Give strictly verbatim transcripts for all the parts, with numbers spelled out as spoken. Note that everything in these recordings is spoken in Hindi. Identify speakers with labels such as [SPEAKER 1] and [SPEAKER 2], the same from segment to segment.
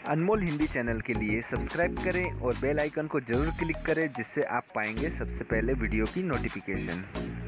[SPEAKER 1] अनमोल हिंदी चैनल के लिए सब्सक्राइब करें और बेल आइकन को जरूर क्लिक करें, जिससे आप पाएंगे सबसे पहले वीडियो की notification.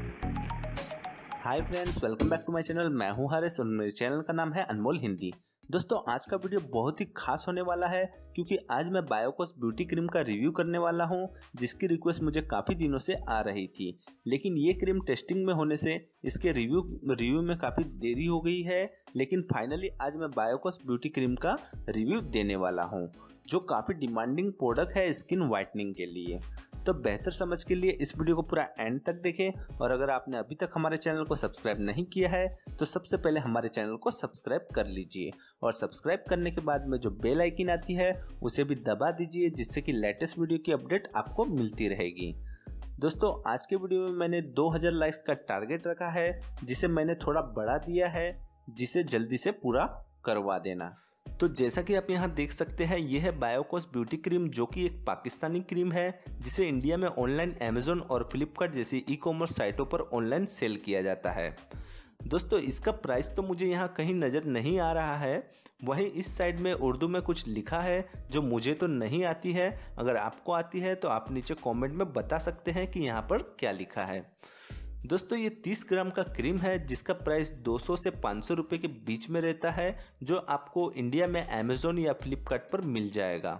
[SPEAKER 2] Hi friends, welcome back to my channel. मैं हूं हरीश और मेरे चैनल का नाम है अनमोल हिंदी। दोस्तों, आज का वीडियो बहुत ही खास होने वाला है क्योंकि आज मैं बायोकोस ब्यूटी क्रीम का रिव्यू करने वाला हूं, जिसकी रिक्वेस्ट मुझे काफ़ी दिनों से आ रही थी। लेकिन ये क्रीम टेस्टिंग में होने से इसके रिव्यू रिव्यू में काफ़ी देरी हो गई है। लेकिन फाइनली आज मैं बायोकोस ब्यूटी क्रीम का रिव्यू देने वाला हूं, जो काफ़ी डिमांडिंग प्रोडक्ट है स्किन वाइटनिंग के लिए। तो बेहतर समझ के लिए इस वीडियो को पूरा एंड तक देखें, और अगर आपने अभी तक हमारे चैनल को सब्सक्राइब नहीं किया है तो सबसे पहले हमारे चैनल को सब्सक्राइब कर लीजिए, और सब्सक्राइब करने के बाद में जो बेल आइकन आती है उसे भी दबा दीजिए, जिससे कि लेटेस्ट वीडियो की अपडेट आपको मिलती रहेगी। दोस्तों, आज के वीडियो में मैंने दो हज़ार लाइक्स का टारगेट रखा है, जिसे मैंने थोड़ा बढ़ा दिया है, जिसे जल्दी से पूरा करवा देना। तो जैसा कि आप यहाँ देख सकते हैं, यह है बायोकोस ब्यूटी क्रीम, जो कि एक पाकिस्तानी क्रीम है, जिसे इंडिया में ऑनलाइन अमेज़न और फ्लिपकार्ट जैसी ई कॉमर्स साइटों पर ऑनलाइन सेल किया जाता है। दोस्तों, इसका प्राइस तो मुझे यहाँ कहीं नज़र नहीं आ रहा है। वहीं इस साइड में उर्दू में कुछ लिखा है जो मुझे तो नहीं आती है। अगर आपको आती है तो आप नीचे कमेंट में बता सकते हैं कि यहाँ पर क्या लिखा है। दोस्तों, ये तीस ग्राम का क्रीम है, जिसका प्राइस दो सौ से पाँच सौ रुपये के बीच में रहता है, जो आपको इंडिया में अमेज़न या फ्लिपकार्ट पर मिल जाएगा।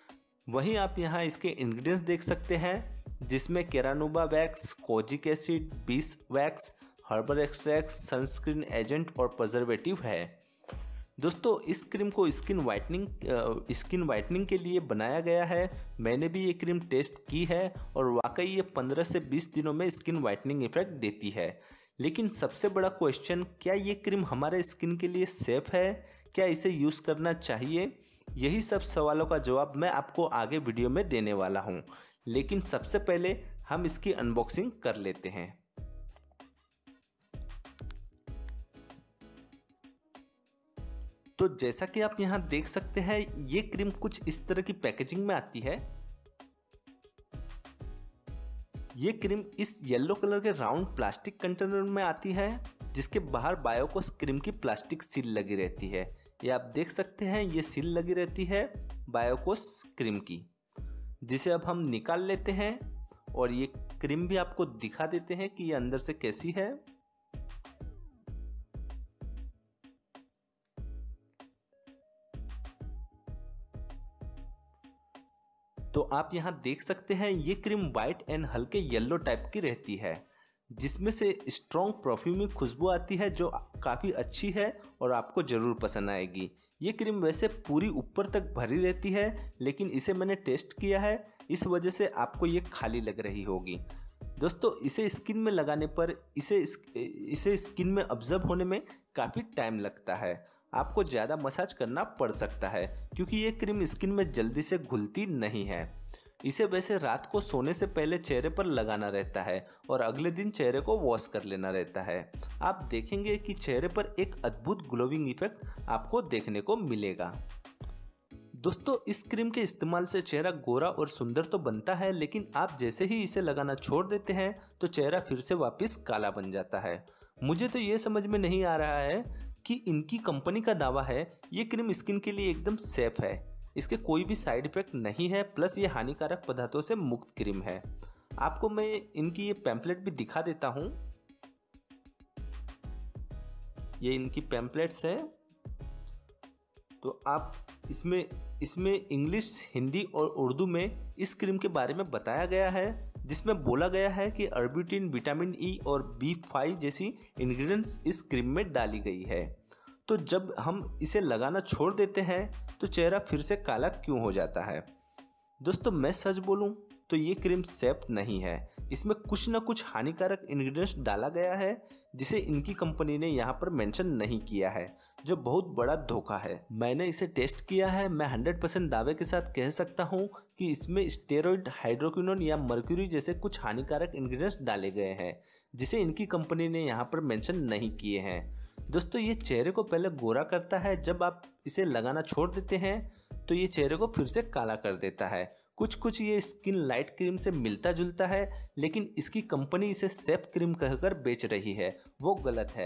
[SPEAKER 2] वहीं आप यहाँ इसके इंग्रेडिएंट्स देख सकते हैं, जिसमें carnauba wax, kojic acid, beeswax, herbal extract, sunscreen agent और प्रिजर्वेटिव है। दोस्तों, इस क्रीम को स्किन वाइटनिंग स्किन वाइटनिंग के लिए बनाया गया है। मैंने भी ये क्रीम टेस्ट की है और वाकई ये पंद्रह से बीस दिनों में स्किन वाइटनिंग इफेक्ट देती है। लेकिन सबसे बड़ा क्वेश्चन, क्या ये क्रीम हमारे स्किन के लिए सेफ है? क्या इसे यूज़ करना चाहिए? यही सब सवालों का जवाब मैं आपको आगे वीडियो में देने वाला हूँ। लेकिन सबसे पहले हम इसकी अनबॉक्सिंग कर लेते हैं। तो जैसा कि आप यहाँ देख सकते हैं, ये क्रीम कुछ इस तरह की पैकेजिंग में आती है। ये क्रीम इस येलो कलर के राउंड प्लास्टिक कंटेनर में आती है, जिसके बाहर बायोकोस क्रीम की प्लास्टिक सील लगी रहती है। ये आप देख सकते हैं, ये सील लगी रहती है बायोकोस क्रीम की, जिसे अब हम निकाल लेते हैं और ये क्रीम भी आपको दिखा देते हैं कि ये अंदर से कैसी है। तो आप यहाँ देख सकते हैं, ये क्रीम वाइट एंड हल्के येलो टाइप की रहती है, जिसमें से स्ट्रॉन्ग परफ्यूमी खुशबू आती है, जो काफ़ी अच्छी है और आपको ज़रूर पसंद आएगी। ये क्रीम वैसे पूरी ऊपर तक भरी रहती है, लेकिन इसे मैंने टेस्ट किया है, इस वजह से आपको ये खाली लग रही होगी। दोस्तों, इसे स्किन में लगाने पर इसे इसे स्किन में ऑब्जर्व होने में काफ़ी टाइम लगता है। आपको ज़्यादा मसाज करना पड़ सकता है, क्योंकि ये क्रीम स्किन में जल्दी से घुलती नहीं है। इसे वैसे रात को सोने से पहले चेहरे पर लगाना रहता है और अगले दिन चेहरे को वॉश कर लेना रहता है। आप देखेंगे कि चेहरे पर एक अद्भुत ग्लोइंग इफेक्ट आपको देखने को मिलेगा। दोस्तों, इस क्रीम के इस्तेमाल से चेहरा गोरा और सुंदर तो बनता है, लेकिन आप जैसे ही इसे लगाना छोड़ देते हैं तो चेहरा फिर से वापस काला बन जाता है। मुझे तो ये समझ में नहीं आ रहा है कि इनकी कंपनी का दावा है ये क्रीम स्किन के लिए एकदम सेफ है, इसके कोई भी साइड इफेक्ट नहीं है, प्लस ये हानिकारक पदार्थों से मुक्त क्रीम है। आपको मैं इनकी ये पैम्पलेट भी दिखा देता हूँ। ये इनकी पैम्पलेट्स है। तो आप इसमें इसमें इंग्लिश, हिंदी और उर्दू में इस क्रीम के बारे में बताया गया है, जिसमें बोला गया है कि अर्बिटिन, विटामिन ई और बी फाइव जैसी इंग्रेडिएंट्स इस क्रीम में डाली गई है। तो जब हम इसे लगाना छोड़ देते हैं तो चेहरा फिर से काला क्यों हो जाता है? दोस्तों, मैं सच बोलूं तो ये क्रीम सेफ नहीं है। इसमें कुछ ना कुछ हानिकारक इंग्रेडिएंट्स डाला गया है, जिसे इनकी कंपनी ने यहाँ पर मेंशन नहीं किया है, जो बहुत बड़ा धोखा है। मैंने इसे टेस्ट किया है। मैं हंड्रेड परसेंट दावे के साथ कह सकता हूँ कि इसमें स्टेरॉइड, हाइड्रोक्विनोन या मर्क्यूरी जैसे कुछ हानिकारक इंग्रेडिएंट्स डाले गए हैं, जिसे इनकी कंपनी ने यहाँ पर मेंशन नहीं किए हैं। दोस्तों, ये चेहरे को पहले गोरा करता है, जब आप इसे लगाना छोड़ देते हैं तो ये चेहरे को फिर से काला कर देता है। कुछ कुछ ये स्किन लाइट क्रीम से मिलता जुलता है, लेकिन इसकी कंपनी इसे सेफ क्रीम कहकर बेच रही है, वो गलत है।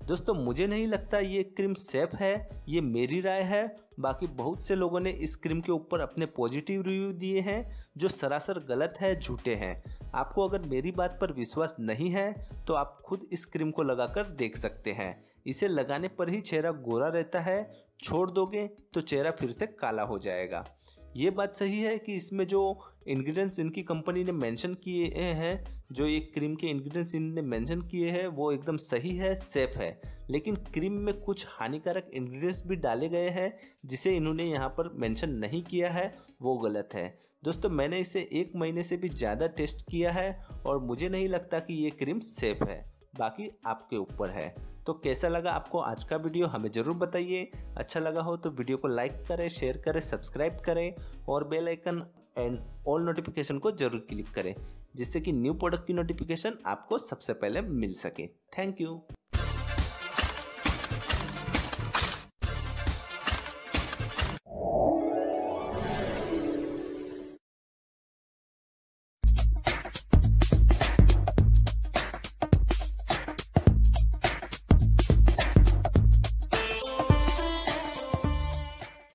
[SPEAKER 2] दोस्तों मुझे नहीं लगता ये क्रीम सेफ है, ये मेरी राय है। बाकी बहुत से लोगों ने इस क्रीम के ऊपर अपने पॉजिटिव रिव्यू दिए हैं जो सरासर गलत है, झूठे हैं। आपको अगर मेरी बात पर विश्वास नहीं है तो आप खुद इस क्रीम को लगाकर देख सकते हैं। इसे लगाने पर ही चेहरा गोरा रहता है, छोड़ दोगे तो चेहरा फिर से काला हो जाएगा। ये बात सही है कि इसमें जो इंग्रेडिएंट्स इनकी कंपनी ने मेंशन किए हैं, जो ये क्रीम के इंग्रेडिएंट्स इन्होंने मेंशन किए हैं वो एकदम सही है, सेफ है। लेकिन क्रीम में कुछ हानिकारक इंग्रेडिएंट्स भी डाले गए हैं जिसे इन्होंने यहाँ पर मेंशन नहीं किया है, वो गलत है। दोस्तों मैंने इसे एक महीने से भी ज़्यादा टेस्ट किया है और मुझे नहीं लगता कि ये क्रीम सेफ है। बाकी आपके ऊपर है। तो कैसा लगा आपको आज का वीडियो हमें ज़रूर बताइए। अच्छा लगा हो तो वीडियो को लाइक करें, शेयर करें, सब्सक्राइब करें और bell icon and all notification को जरूर क्लिक करें, जिससे कि न्यू प्रोडक्ट की नोटिफिकेशन आपको सबसे पहले मिल सके। Thank you.